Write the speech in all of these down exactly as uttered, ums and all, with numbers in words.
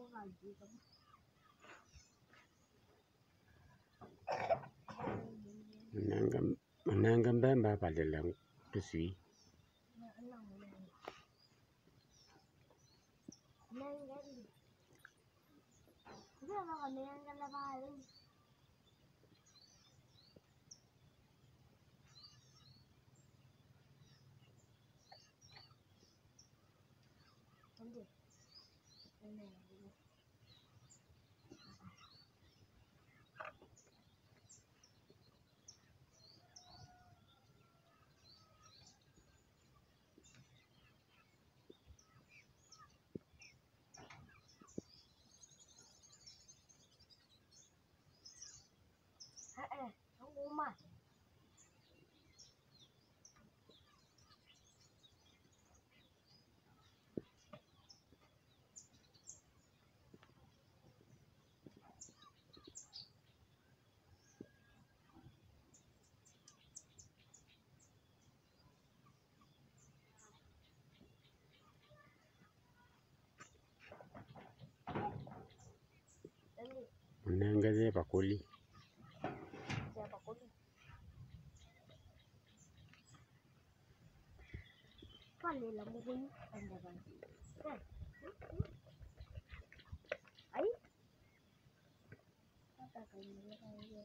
Nanga nanga mbemba palela tusui. Nanga ze bakuli. Palela nguku anda kan. Ai. Apa kayaknya kayak.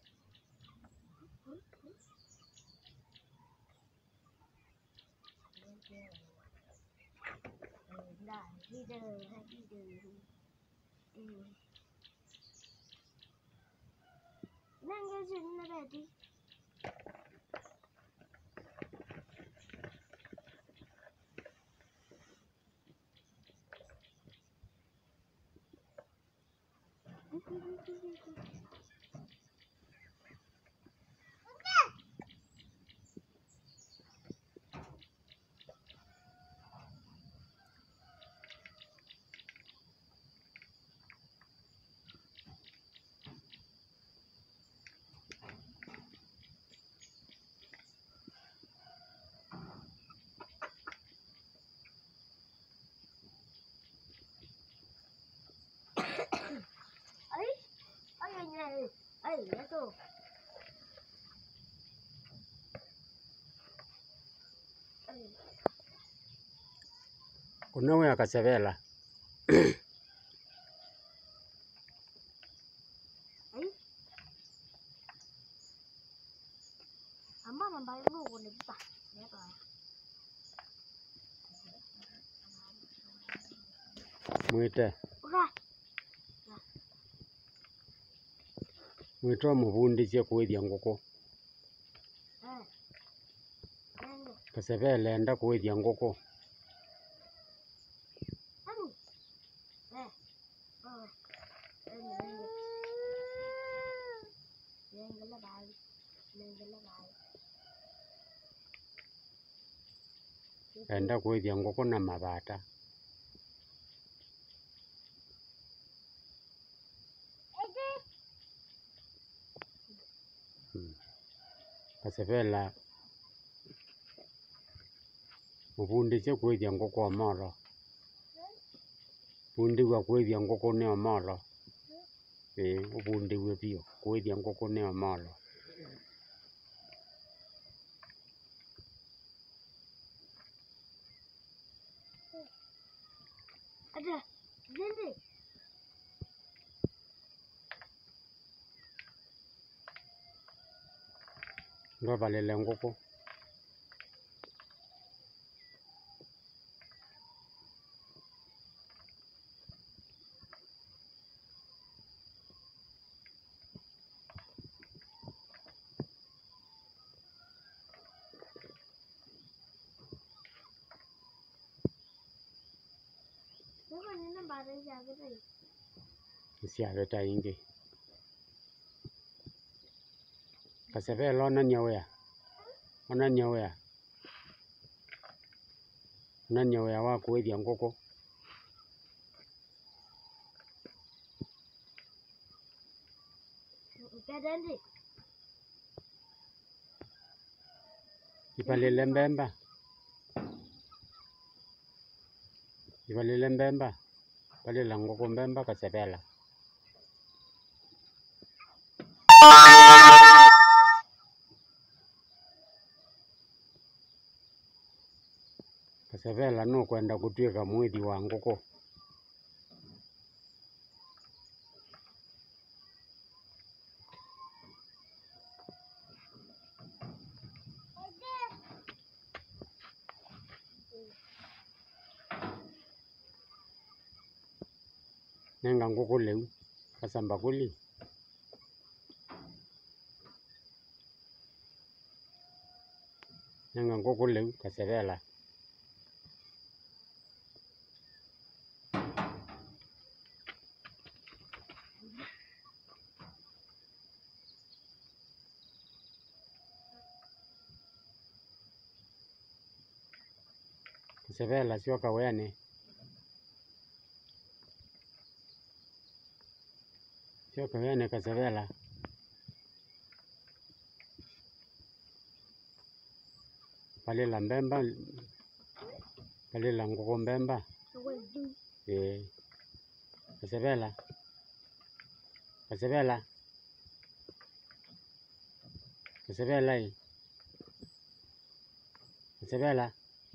Nah, hider, hider. Hmm. Nanga sini tadi. Ay, ay, ay, ay, itu. Kuna ya kasevela. Ay. Amba nambah lu kone kita. Ya toh. Mwite. Udah. Mwite muvundisye kuithya nguku. Eh. Kasevela enda kuithya nguku. Anu. Eh. Oh. Nengala bali. Nengala bali. Enda kuithya nguku na mabata. Hmm. Kasevela muvundisye kuithya nguku omolo. Vundiw'a kuithya nguku ni omolo. Eh, uvundiw'e pio kuithya nguku ni omolo. Ada. Jadi. Ndo valele nguku. Bukan ini barang siapa tadi? Siave ta ingi. Kasevela ona nyawea. Ona nyawea. Ona nyawea wa kuithya nguku. Kadandi. Ipalile mbemba. Ipalile mbemba. palila nguku mbemba kasevela. Kasevela no kwenda kutuika kuithya nguku. Nenga nguku leu kasamba kuli. Nenga nguku leu kasevela. Kasevela sio kawene. Sio kawene kasevela. Palila mbemba. Palila nguku mbemba. Eh. Kasevela. Kasevela. Kasevela hii. Kasevela.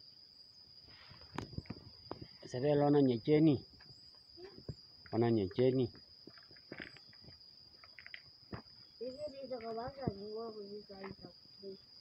Kasevela ona nyecheni. Ona nyecheni. Hivi ndio kwa baka ni wao kujikaita.